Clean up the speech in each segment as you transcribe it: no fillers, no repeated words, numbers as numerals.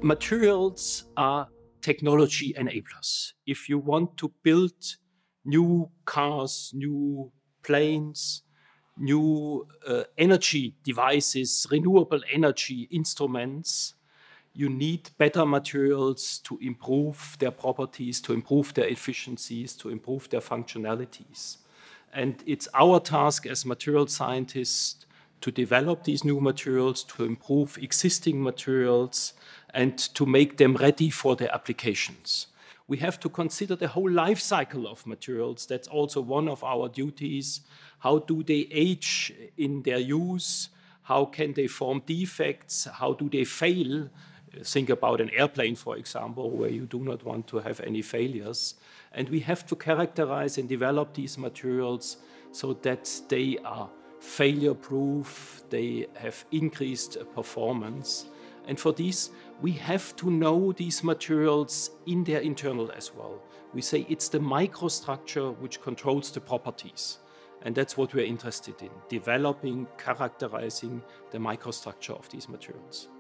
Materials are technology enablers. If you want to build new cars, new planes, new energy devices, renewable energy instruments, you need better materials to improve their properties, to improve their efficiencies, to improve their functionalities. And it's our task as material scientists to develop these new materials, to improve existing materials, and to make them ready for their applications. We have to consider the whole life cycle of materials. That's also one of our duties. How do they age in their use? How can they form defects? How do they fail? Think about an airplane, for example, where you do not want to have any failures. And we have to characterize and develop these materials so that they are failure-proof, they have increased performance. And for this, we have to know these materials in their internal as well. We say it's the microstructure which controls the properties. And that's what we're interested in, developing, characterizing the microstructure of these materials.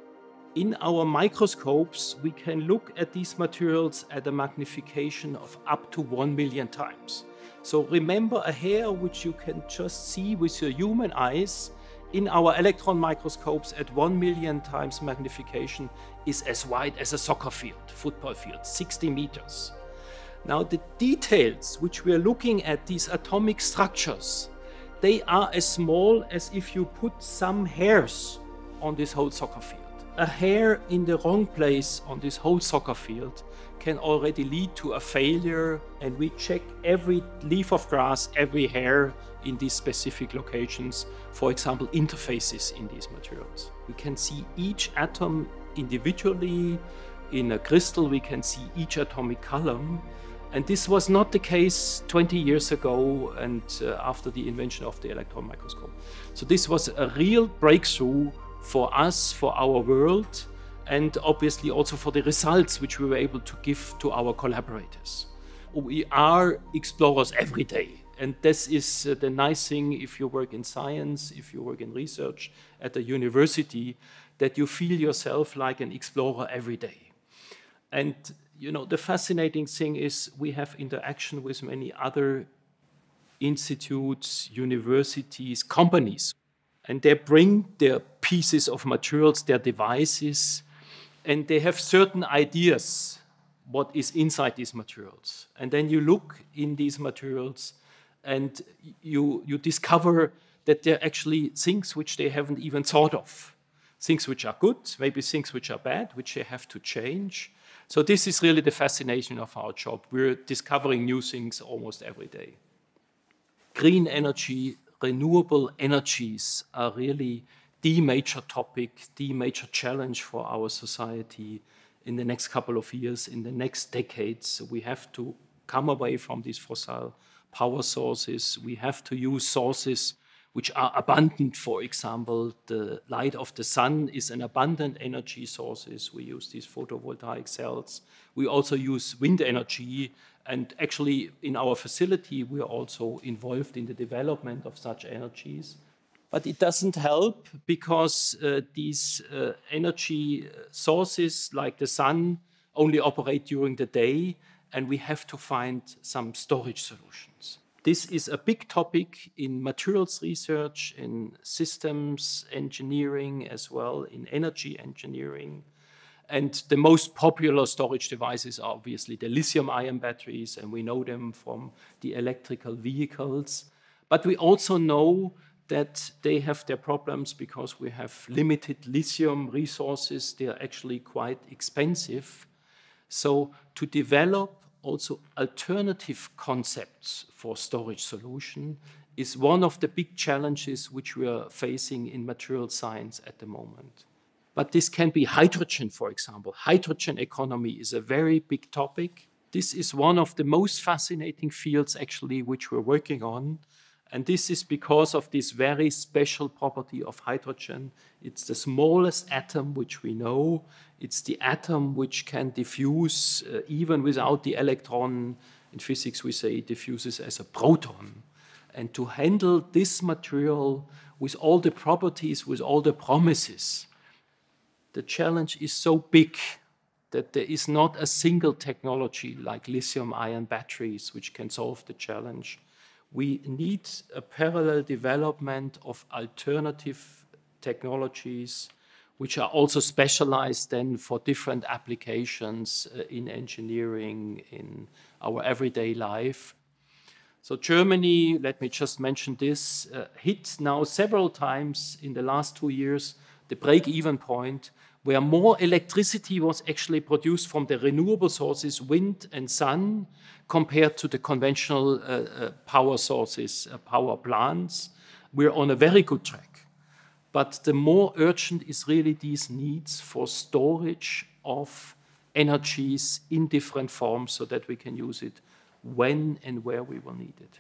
In our microscopes, we can look at these materials at a magnification of up to 1 million times. So remember, a hair which you can just see with your human eyes in our electron microscopes at 1 million times magnification is as wide as a soccer field, football field, 60 meters. Now the details which we are looking at, these atomic structures, they are as small as if you put some hairs on this whole soccer field. A hair in the wrong place on this whole soccer field can already lead to a failure, and we check every leaf of grass, every hair in these specific locations, for example, interfaces in these materials. We can see each atom individually. In a crystal, we can see each atomic column. And this was not the case 20 years ago and after the invention of the electron microscope. So this was a real breakthrough for us, for our world, and obviously also for the results which we were able to give to our collaborators. We are explorers every day. And this is the nice thing if you work in science, if you work in research at a university, that you feel yourself like an explorer every day. And you know, the fascinating thing is we have interaction with many other institutes, universities, companies, and they bring their pieces of materials, their devices, and they have certain ideas what is inside these materials. And then you look in these materials and you discover that there are actually things which they haven't even thought of. Things which are good, maybe things which are bad, which they have to change. So this is really the fascination of our job. We're discovering new things almost every day. Green energy, renewable energies are really the major topic, the major challenge for our society in the next couple of years, in the next decades. We have to come away from these fossil power sources. We have to use sources which are abundant. For example, the light of the sun is an abundant energy source. We use these photovoltaic cells. We also use wind energy. And actually, in our facility, we are also involved in the development of such energies. But it doesn't help because these energy sources, like the sun, only operate during the day, and we have to find some storage solutions. This is a big topic in materials research, in systems engineering as well, in energy engineering. And the most popular storage devices are obviously the lithium-ion batteries, and we know them from the electrical vehicles. But we also know that they have their problems because we have limited lithium resources. They are actually quite expensive. So to develop also alternative concepts for storage solution is one of the big challenges which we are facing in material science at the moment. But this can be hydrogen, for example. Hydrogen economy is a very big topic. This is one of the most fascinating fields, actually, which we're working on. And this is because of this very special property of hydrogen. It's the smallest atom which we know. It's the atom which can diffuse even without the electron. In physics, we say it diffuses as a proton. And to handle this material with all the properties, with all the promises, the challenge is so big that there is not a single technology like lithium-ion batteries which can solve the challenge. We need a parallel development of alternative technologies which are also specialized then for different applications in engineering, in our everyday life. So Germany, let me just mention this, hit now several times in the last 2 years the break-even point where more electricity was actually produced from the renewable sources, wind and sun, compared to the conventional power sources, power plants. We're on a very good track. But the more urgent is really these needs for storage of energies in different forms so that we can use it when and where we will need it.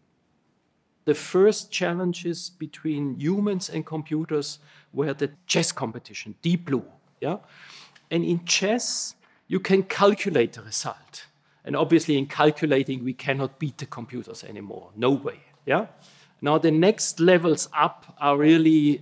The first challenges between humans and computers were the chess competition, Deep Blue. Yeah? And in chess, you can calculate the result. And obviously in calculating, we cannot beat the computers anymore. No way. Yeah? Now the next levels up are really,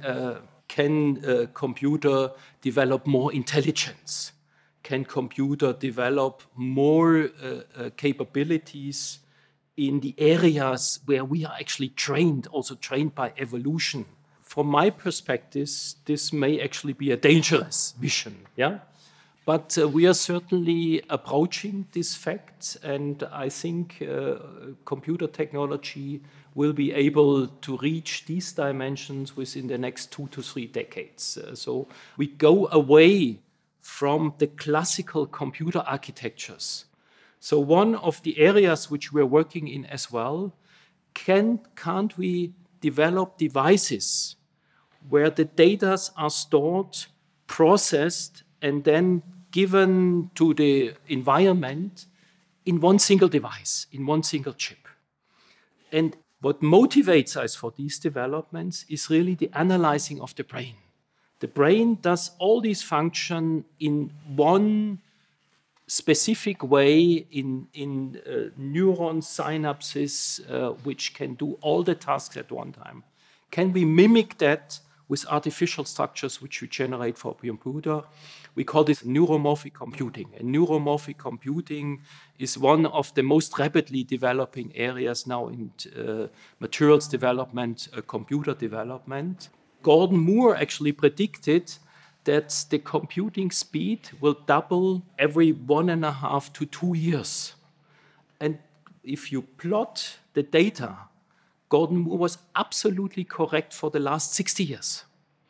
can computer develop more intelligence? Can computer develop more capabilities in the areas where we are actually trained, also trained by evolution? From my perspective, this may actually be a dangerous vision, yeah? But we are certainly approaching this fact, and I think computer technology will be able to reach these dimensions within the next 2 to 3 decades. So we go away from the classical computer architectures. So one of the areas which we're working in as well, can't we develop devices where the data are stored, processed, and then given to the environment in one single device, in one single chip? And what motivates us for these developments is really the analyzing of the brain. The brain does all these functions in one specific way, in neuron synapses, which can do all the tasks at one time. Can we mimic that with artificial structures which we generate for a computer? We call this neuromorphic computing. And neuromorphic computing is one of the most rapidly developing areas now in materials development, computer development. Gordon Moore actually predicted that the computing speed will double every 1.5 to 2 years. And if you plot the data, Gordon Moore was absolutely correct for the last 60 years.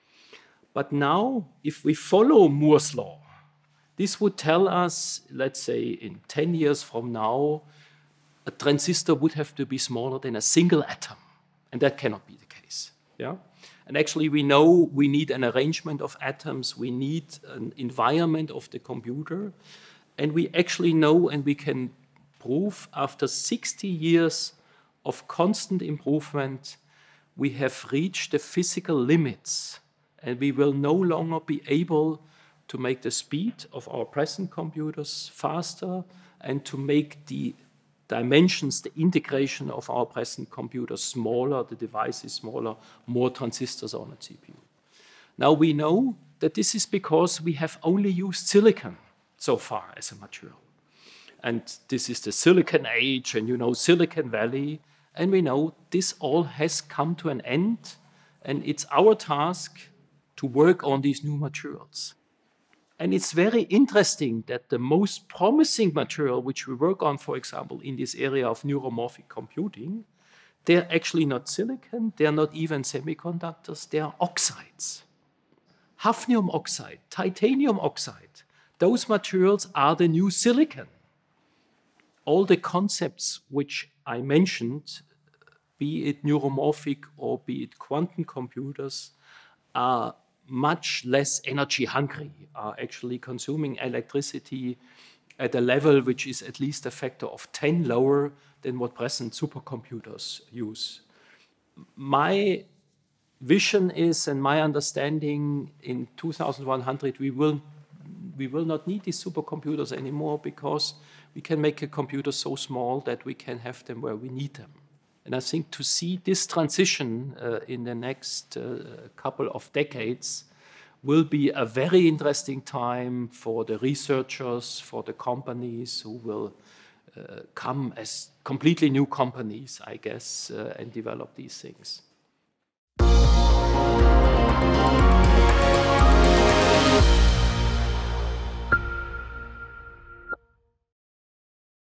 But now, if we follow Moore's law, this would tell us, let's say in 10 years from now, a transistor would have to be smaller than a single atom. And that cannot be the case. Yeah? And actually, we know we need an arrangement of atoms. We need an environment of the computer. And we actually know, and we can prove, after 60 years of constant improvement, we have reached the physical limits. And we will no longer be able to make the speed of our present computers faster and to make the dimensions, the integration of our present computers smaller, the device is smaller, more transistors on a CPU. Now we know that this is because we have only used silicon so far as a material. And this is the silicon age, and you know Silicon Valley, and we know this all has come to an end, and it's our task to work on these new materials. And it's very interesting that the most promising material which we work on, for example, in this area of neuromorphic computing, they're actually not silicon, they're not even semiconductors, they are oxides. Hafnium oxide, titanium oxide, those materials are the new silicon. All the concepts which I mentioned, be it neuromorphic or be it quantum computers, are much less energy hungry, are actually consuming electricity at a level which is at least a factor of 10 lower than what present supercomputers use. My vision is, and my understanding, in 2100 we will not need these supercomputers anymore because we can make a computer so small that we can have them where we need them. And I think to see this transition in the next couple of decades will be a very interesting time for the researchers, for the companies who will come as completely new companies, I guess, and develop these things.